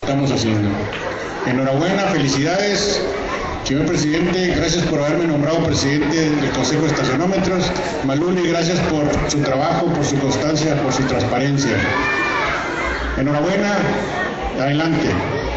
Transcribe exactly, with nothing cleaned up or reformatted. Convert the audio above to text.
estamos haciendo. Enhorabuena, felicidades. Señor presidente, gracias por haberme nombrado presidente del Consejo de Estacionómetros. Maluli, gracias por su trabajo, por su constancia, por su transparencia. Enhorabuena, adelante.